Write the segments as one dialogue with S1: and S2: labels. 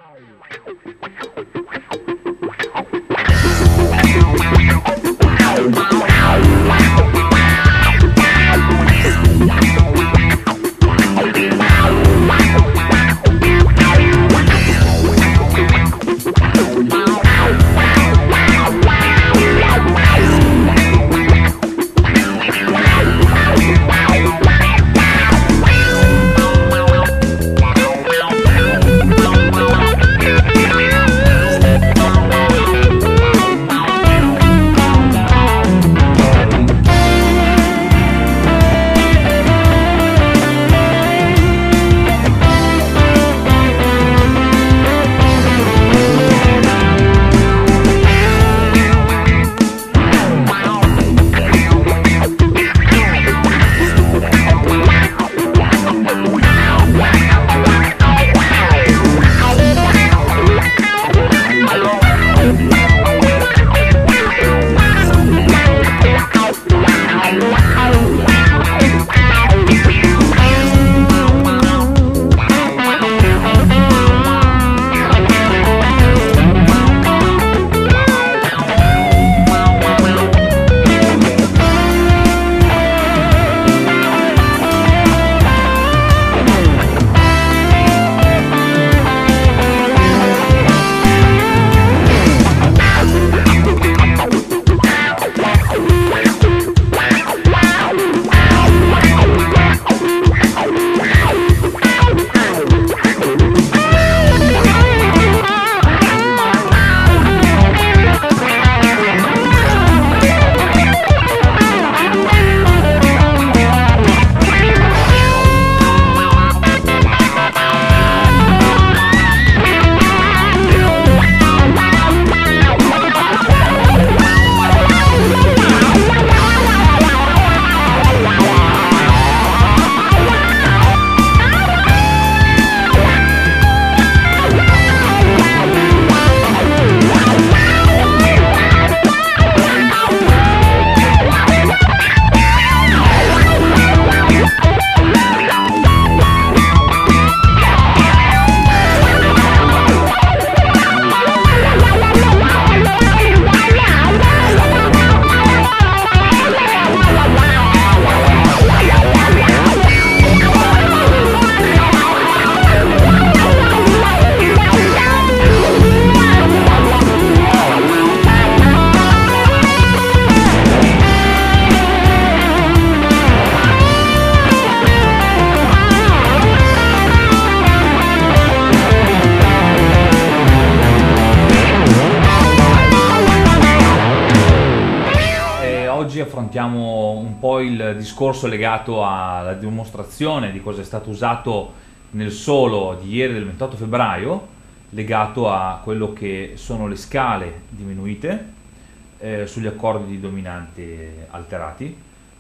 S1: Oggi affrontiamo un po' il discorso legato alla dimostrazione di cosa è stato usato nel solo di ieri del 28 febbraio, legato a quello che sono le scale diminuite sugli accordi di dominante alterati,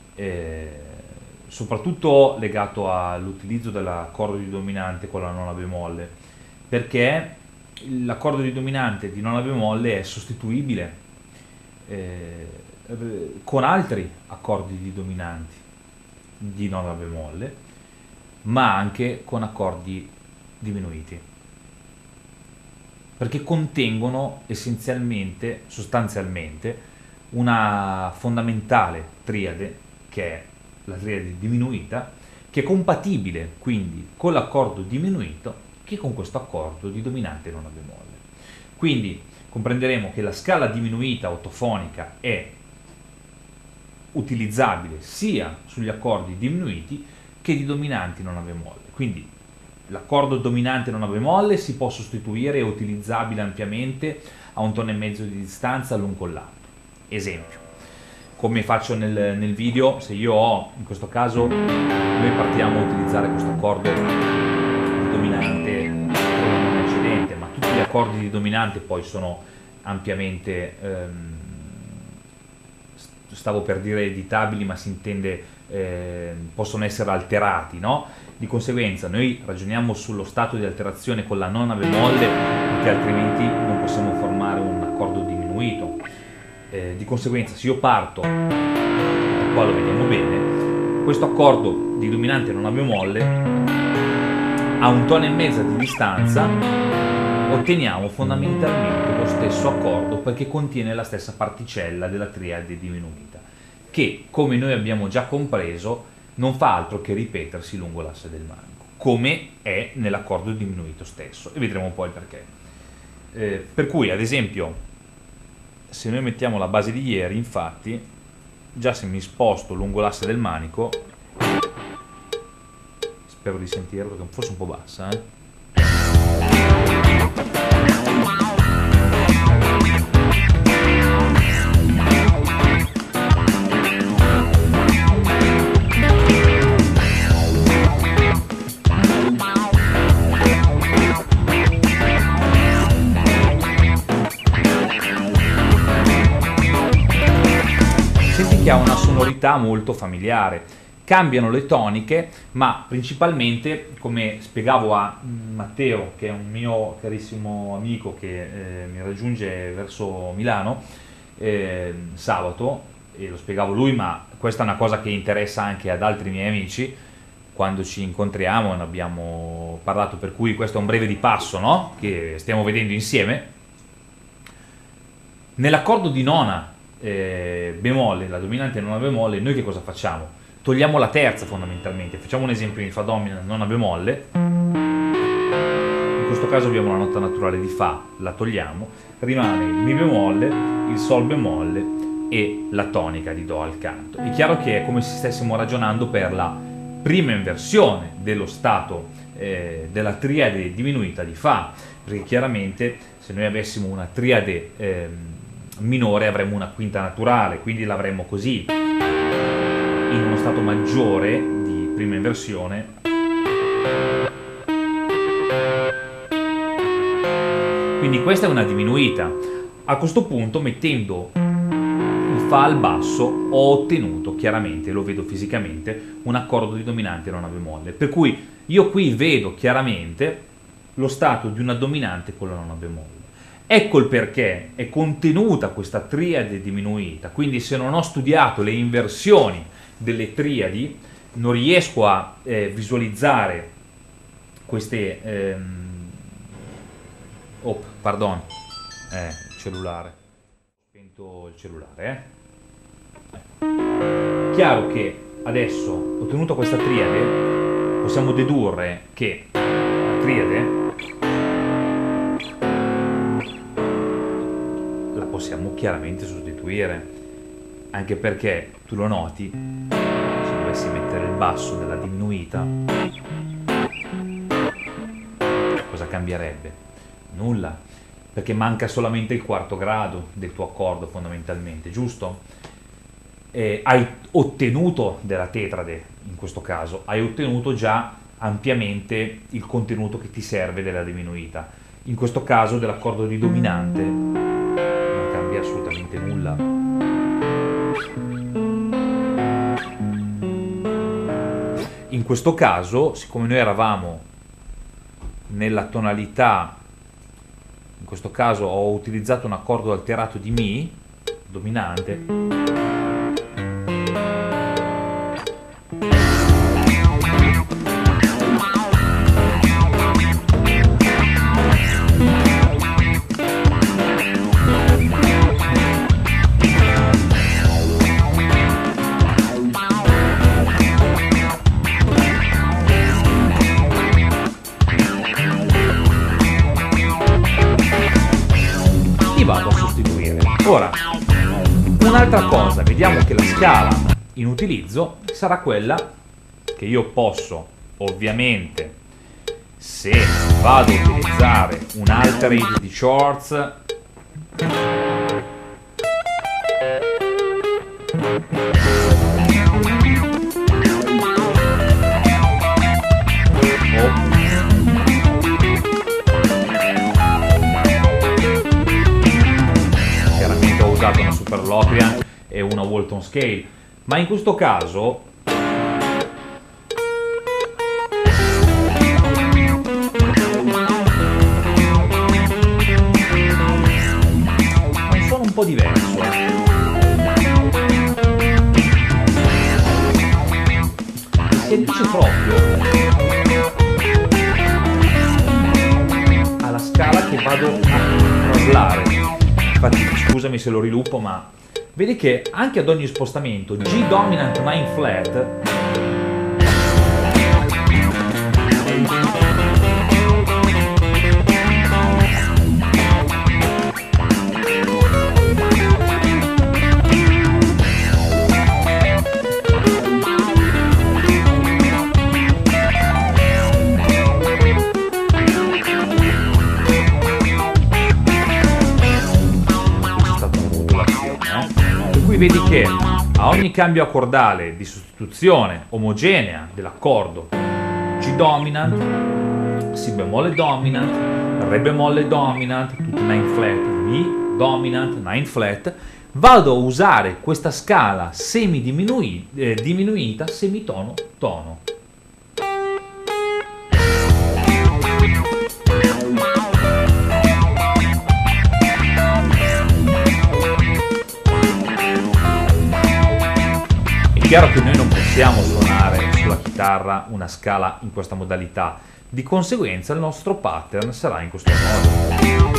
S1: soprattutto legato all'utilizzo dell'accordo di dominante con la nona bemolle, perché l'accordo di dominante di nona bemolle è sostituibile con altri accordi di dominanti di nona bemolle, ma anche con accordi diminuiti, perché contengono essenzialmente, sostanzialmente, una fondamentale triade, che è la triade diminuita, che è compatibile quindi con l'accordo diminuito che con questo accordo di dominante nona bemolle. Quindi comprenderemo che la scala diminuita ottofonica è utilizzabile sia sugli accordi diminuiti che di dominanti nona bemolle. Quindi l'accordo dominante nona bemolle si può sostituire e è utilizzabile ampiamente a un tono e mezzo di distanza l'un con l'altro. Esempio, come faccio nel video, se io ho, in questo caso, noi partiamo a utilizzare questo accordo di dominante con la nona eccedente, ma tutti gli accordi di dominante poi sono ampiamente stavo per dire editabili, ma si intende possono essere alterati, no? Di conseguenza noi ragioniamo sullo stato di alterazione con la nona bemolle, perché altrimenti non possiamo formare un accordo diminuito. Di conseguenza, se io parto, qua lo vediamo bene, questo accordo di dominante nona bemolle a un tono e mezzo di distanza otteniamo fondamentalmente lo stesso accordo perché contiene la stessa particella della triade diminuita, che, come noi abbiamo già compreso, non fa altro che ripetersi lungo l'asse del manico, come è nell'accordo diminuito stesso, e vedremo poi perché. Per cui, ad esempio, se noi mettiamo la base di ieri, infatti, già se mi sposto lungo l'asse del manico, spero di sentirlo, che forse è un po' bassa, Senti che ha una sonorità molto familiare. Cambiano le toniche, ma principalmente, come spiegavo a Matteo, che è un mio carissimo amico che mi raggiunge verso Milano sabato, e lo spiegavo lui, ma questa è una cosa che interessa anche ad altri miei amici, quando ci incontriamo ne abbiamo parlato, per cui questo è un breve di passo, no? Che stiamo vedendo insieme. Nell'accordo di nona bemolle, la dominante nona bemolle, noi che cosa facciamo? Togliamo la terza fondamentalmente, facciamo un esempio in Fa dominant nona bemolle, in questo caso abbiamo la nota naturale di Fa, la togliamo, rimane il Mi bemolle, il Sol bemolle e la tonica di Do al canto. È chiaro che è come se stessimo ragionando per la prima inversione dello stato della triade diminuita di Fa, perché chiaramente se noi avessimo una triade minore avremmo una quinta naturale, quindi l'avremmo così, in uno stato maggiore di prima inversione, quindi questa è una diminuita. A questo punto, mettendo il Fa al basso, ho ottenuto chiaramente, lo vedo fisicamente, un accordo di dominante nona bemolle, per cui io qui vedo chiaramente lo stato di una dominante con la nona bemolle. Ecco il perché è contenuta questa triade diminuita, quindi se non ho studiato le inversioni delle triadi non riesco a visualizzare queste cellulare, ho spento il cellulare, Chiaro che adesso, ottenuta questa triade, possiamo dedurre che la triade la possiamo chiaramente sostituire, anche perché tu lo noti, se dovessi mettere il basso della diminuita, cosa cambierebbe? Nulla, perché manca solamente il quarto grado del tuo accordo fondamentalmente, giusto? Hai ottenuto della tetrade, in questo caso, hai ottenuto già ampiamente il contenuto che ti serve della diminuita. In questo caso dell'accordo di dominante non cambia assolutamente nulla. In questo caso, siccome noi eravamo nella tonalità, in questo caso ho utilizzato un accordo alterato di Mi, dominante, vado a sostituire. Ora, un'altra cosa, vediamo che la scala in utilizzo sarà quella che io posso, ovviamente, se vado a utilizzare un alterate di Schwartz, una Super Locrian e una Walton Scale, ma in questo caso sono un po' diverso. Si addice proprio alla scala che va parlare. Infatti scusami se lo rilupo, ma vedi che anche ad ogni spostamento G dominant 9 flat vedi che a ogni cambio accordale di sostituzione omogenea dell'accordo G dominant, Si bemolle dominant, Re bemolle dominant, tutti 9 flat, Mi dominant, 9 flat, vado a usare questa scala diminuita semitono-tono. È chiaro che noi non possiamo suonare sulla chitarra una scala in questa modalità, di conseguenza il nostro pattern sarà in questo modo.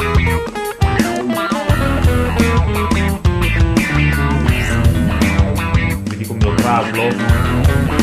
S1: Vedi come lo traslo?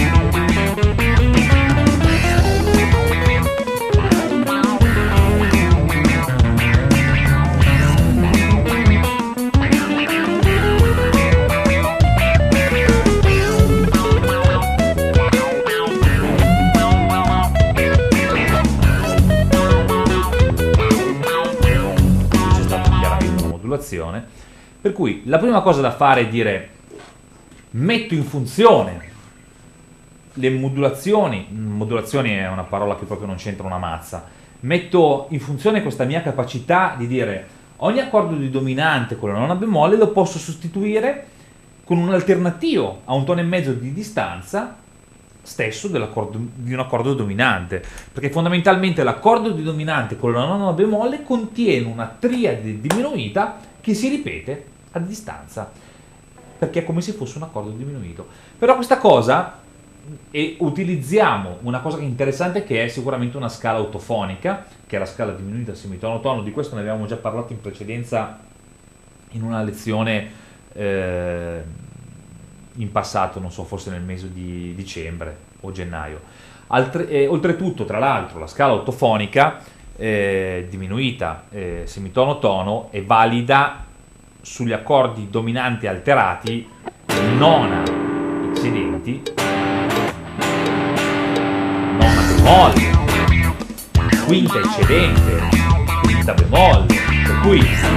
S1: Per cui la prima cosa da fare è dire: metto in funzione le modulazioni. Modulazioni è una parola che proprio non c'entra una mazza. Metto in funzione questa mia capacità di dire ogni accordo di dominante con la nona bemolle lo posso sostituire con un alternativo a un tono e mezzo di distanza stesso di un accordo dominante, perché fondamentalmente l'accordo di dominante con la nona bemolle contiene una triade diminuita che si ripete a distanza, perché è come se fosse un accordo diminuito. Però questa cosa, e utilizziamo una cosa che è interessante, che è sicuramente una scala autofonica, che è la scala diminuita semitono-tono. Di questo ne avevamo già parlato in precedenza in una lezione in passato, non so, forse nel mese di dicembre o gennaio. Oltretutto, tra l'altro, la scala autofonica diminuita semitono-tono è valida sugli accordi dominanti alterati, nona eccedenti, nona bemolle, quinta eccedente, quinta bemolle, per cui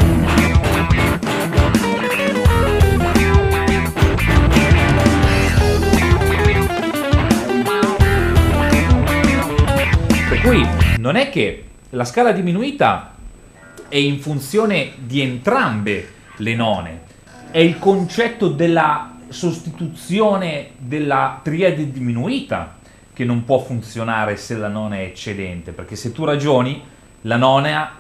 S1: non è che la scala diminuita è in funzione di entrambe le none, è il concetto della sostituzione della triade diminuita che non può funzionare se la nona è eccedente, perché se tu ragioni la nona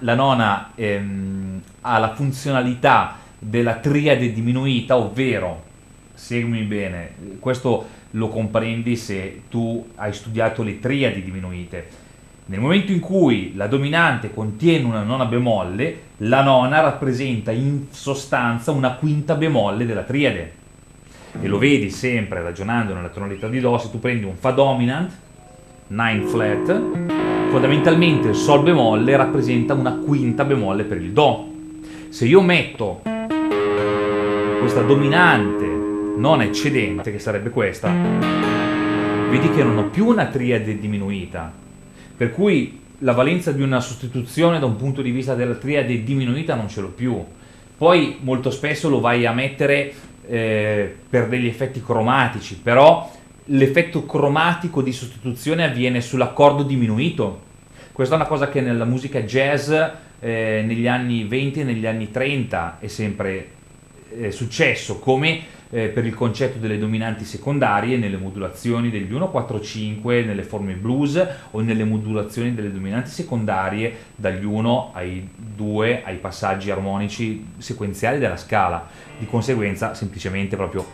S1: ha la funzionalità della triade diminuita, ovvero, seguimi bene, questo lo comprendi se tu hai studiato le triadi diminuite. Nel momento in cui la dominante contiene una nona bemolle, la nona rappresenta in sostanza una quinta bemolle della triade. E lo vedi sempre ragionando nella tonalità di Do. Se tu prendi un Fa dominant, 9 flat, fondamentalmente il Sol bemolle rappresenta una quinta bemolle per il Do. Se io metto questa dominante non eccedente, che sarebbe questa, vedi che non ho più una triade diminuita. Per cui la valenza di una sostituzione da un punto di vista della triade diminuita non ce l'ho più. Poi molto spesso lo vai a mettere per degli effetti cromatici, però l'effetto cromatico di sostituzione avviene sull'accordo diminuito. Questa è una cosa che nella musica jazz negli anni 20 e negli anni 30 è sempre successo, come per il concetto delle dominanti secondarie nelle modulazioni degli 1-4-5 nelle forme blues, o nelle modulazioni delle dominanti secondarie dagli 1 ai 2 ai passaggi armonici sequenziali della scala. Di conseguenza semplicemente proprio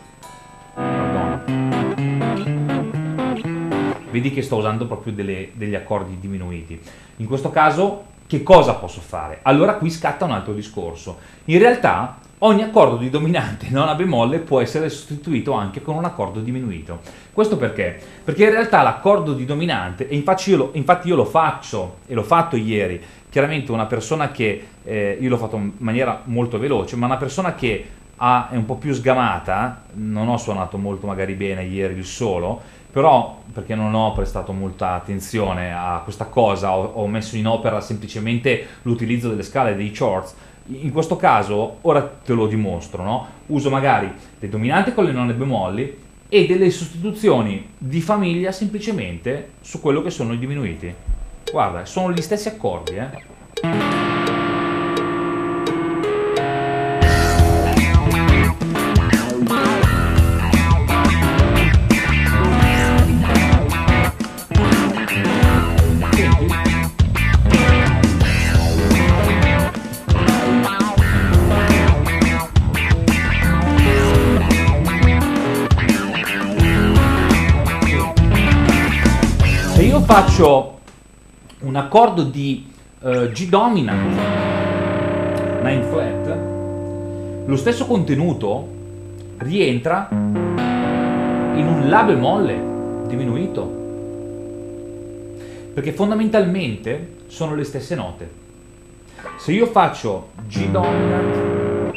S1: vedi che sto usando proprio degli accordi diminuiti. In questo caso che cosa posso fare? Allora qui scatta un altro discorso. In realtà ogni accordo di dominante non a bemolle può essere sostituito anche con un accordo diminuito. Questo perché? Perché in realtà l'accordo di dominante, e infatti io lo faccio, e l'ho fatto ieri, chiaramente una persona che, io l'ho fatto in maniera molto veloce, ma una persona che è un po' più sgamata, non ho suonato molto magari bene ieri il solo, però perché non ho prestato molta attenzione a questa cosa, ho messo in opera semplicemente l'utilizzo delle scale dei chords. In questo caso, ora te lo dimostro, no? Uso magari le dominanti con le none bemolli e delle sostituzioni di famiglia semplicemente su quello che sono i diminuiti. Guarda, sono gli stessi accordi, Faccio un accordo di G dominant 9 flat, lo stesso contenuto rientra in un La bemolle diminuito, perché fondamentalmente sono le stesse note. Se io faccio G dominant,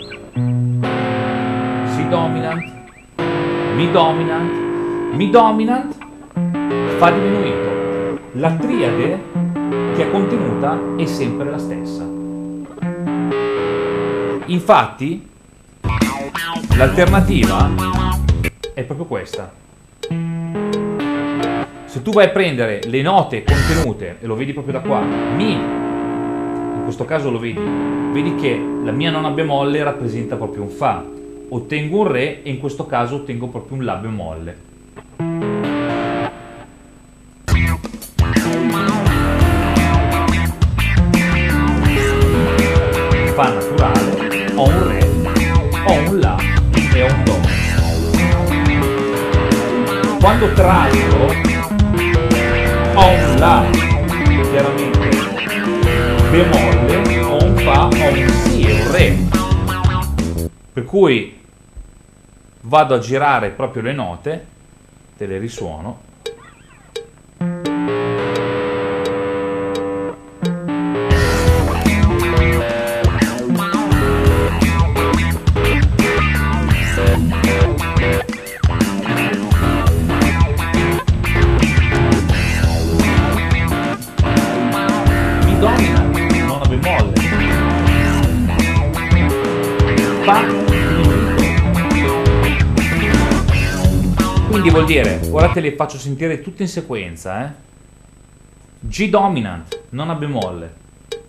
S1: Si dominant, Mi dominant, Mi dominant, Fa diminuito, la triade che è contenuta è sempre la stessa. Infatti l'alternativa è proprio questa. Se tu vai a prendere le note contenute, e lo vedi proprio da qua, Mi, in questo caso lo vedi che la mia nona bemolle rappresenta proprio un Fa, ottengo un Re e in questo caso ottengo proprio un La bemolle. Fa naturale, ho un Re, ho un La e ho un Do. Quando trasto ho un La, chiaramente bemolle, ho un Fa, ho un Si e un Re. Per cui vado a girare proprio le note, te le risuono. Quindi vuol dire, ora te le faccio sentire tutte in sequenza, G dominant, nona bemolle.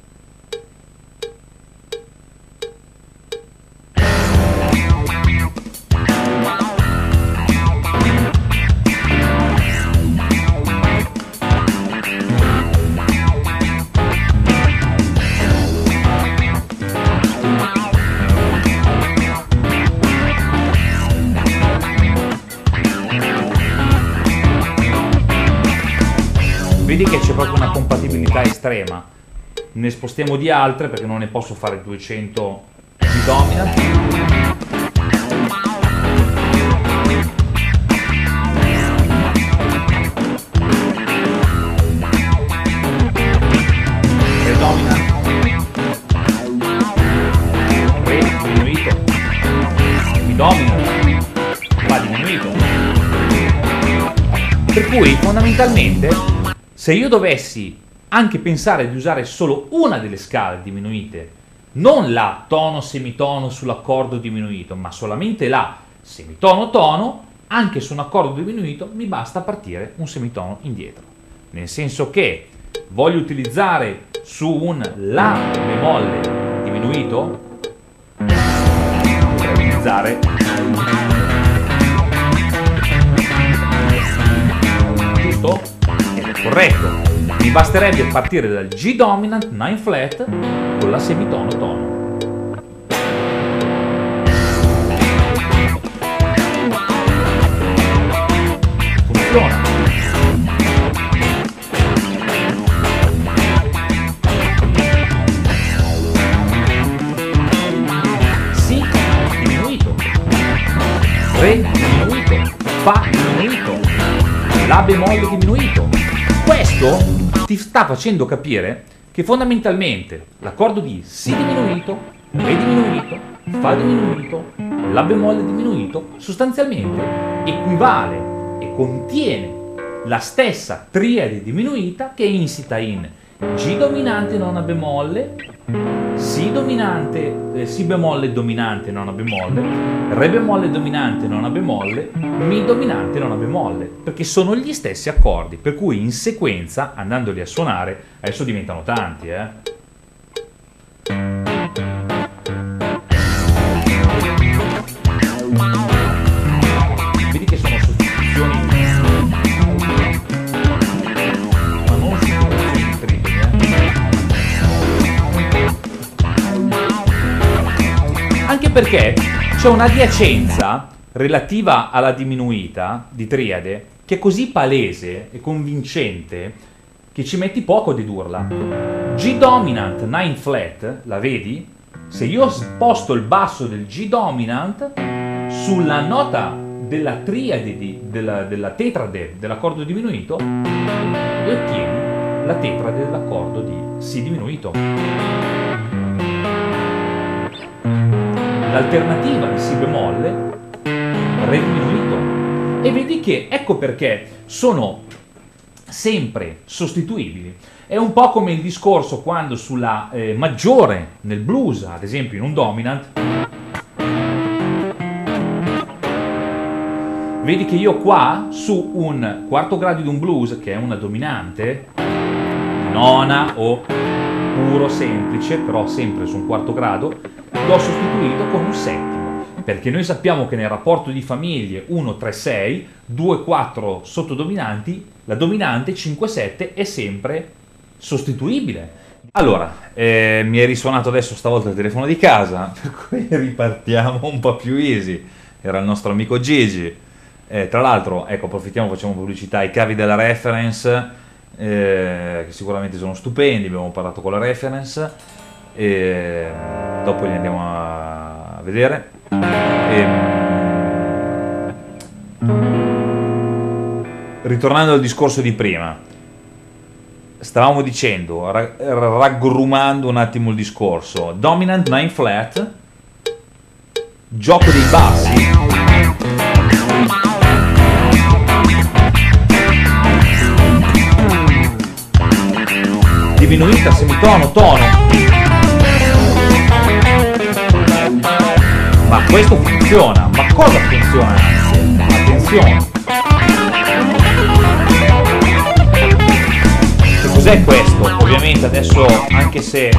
S1: Vedi che c'è proprio una compatibilità estrema. Ne spostiamo di altre perché non ne posso fare 200 di dominant. Re dominant. Re diminuito. Mi dominant. Fa diminuito. Per cui fondamentalmente, se io dovessi anche pensare di usare solo una delle scale diminuite, non la tono semitono sull'accordo diminuito, ma solamente la semitono tono, anche su un accordo diminuito mi basta partire un semitono indietro. Nel senso che voglio utilizzare su un La bemolle diminuito, per utilizzare giusto? Corretto, mi basterebbe partire dal G dominant 9 flat con la semitono tono. Funziona. Re diminuito, Fa diminuito, La bemolle diminuito. Questo ti sta facendo capire che fondamentalmente l'accordo di Si diminuito, Re diminuito, Fa diminuito, La bemolle diminuito sostanzialmente equivale e contiene la stessa triade diminuita che è insita in G dominante nona bemolle, Si dominante, Si bemolle dominante nona bemolle, Re bemolle dominante nona bemolle, Mi dominante nona bemolle, perché sono gli stessi accordi, per cui in sequenza, andandoli a suonare, adesso diventano tanti, Vedi che sono sostituzioni, ma non sostituzioni tripli, Anche perché c'è un'adiacenza relativa alla diminuita di triade che è così palese e convincente che ci metti poco a dedurla. G dominant 9 flat, la vedi? Se io sposto il basso del G dominant sulla nota della triade della tetrade dell'accordo diminuito e ottieni la tetrade dell'accordo di Si diminuito. L'alternativa di Si bemolle, Re diminuito. E vedi che ecco perché sono sempre sostituibili. È un po' come il discorso quando sulla maggiore nel blues, ad esempio in un dominant, vedi che io qua su un quarto grado di un blues, che è una dominante, nona o puro semplice, però sempre su un quarto grado, l'ho sostituito con un settimo, perché noi sappiamo che nel rapporto di famiglie 1-3-6, 2-4 sottodominanti, la dominante 5-7 è sempre sostituibile. Allora, mi è risuonato adesso stavolta il telefono di casa, per cui ripartiamo un po' più easy. Era il nostro amico Gigi. Tra l'altro, ecco, approfittiamo, facciamo pubblicità ai cavi della Reference, che sicuramente sono stupendi, abbiamo parlato con la Reference, e dopo li andiamo a vedere. Ritornando al discorso di prima, stavamo dicendo, raggrumando un attimo il discorso, dominant 9 flat, gioco dei bassi, diminuita, semitono, tono. Ma questo funziona. Ma cosa funziona? Attenzione. Che cos'è questo? Ovviamente adesso, anche se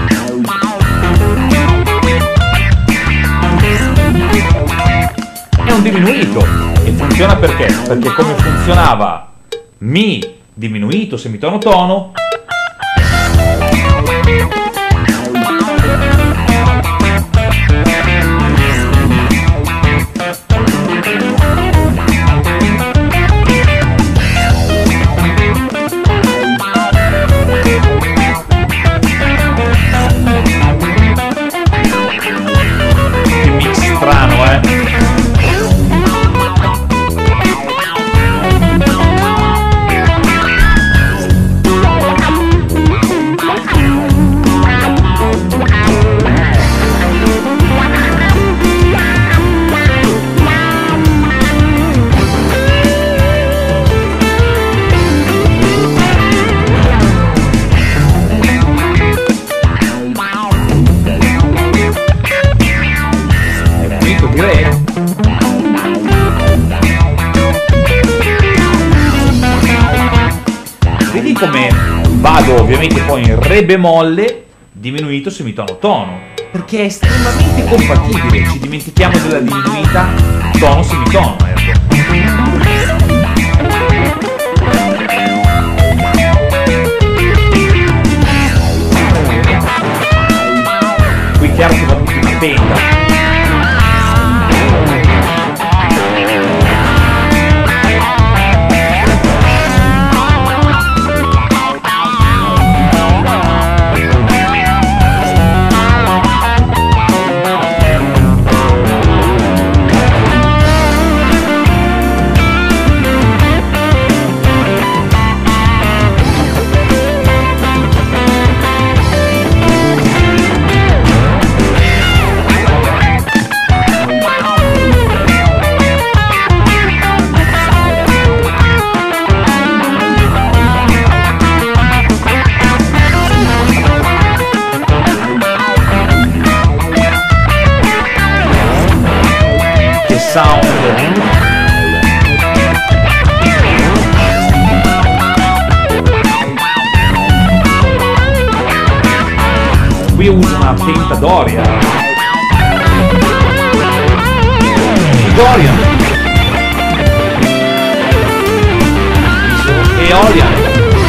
S1: è un diminuito, e funziona perché? Perché come funzionava Mi diminuito, semitono, tono, che mix strano, Vedi come vado ovviamente poi in Re bemolle diminuito, semitono, tono, perché è estremamente compatibile. Ci dimentichiamo della diminuita tono, semitono, Qui chiaro che va tutto in penta. Qui uso una Pentadoria. Dorian. Eolian.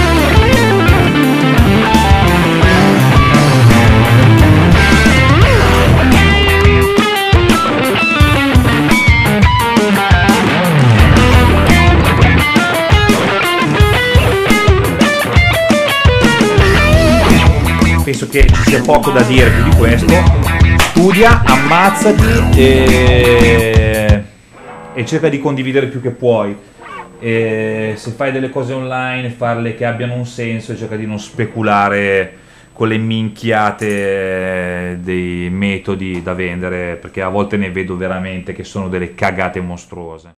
S1: Penso che ci sia poco da dire più di questo. Studia, ammazzati e cerca di condividere più che puoi. E se fai delle cose online, farle che abbiano un senso e cerca di non speculare con le minchiate dei metodi da vendere, perché a volte ne vedo veramente che sono delle cagate mostruose.